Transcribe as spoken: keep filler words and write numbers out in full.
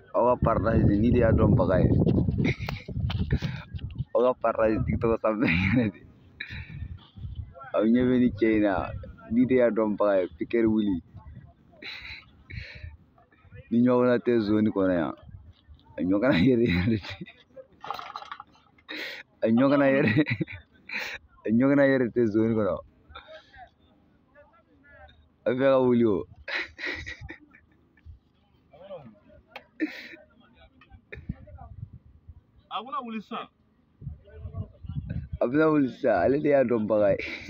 Oga partage ni dia dom bagai. Oga partage TikTok sampai ngene. Aw ñëwé ni China ni dia dom bagai pikir wuli. Ni ñoo na te zone ko na ya. Ñoo kana yere. Ñoo kana yere. Ñoo kana yere te zone ko na. Affaire wuli o. Abuna wuli sa. Abuna wuli sa ale dia dom bagai.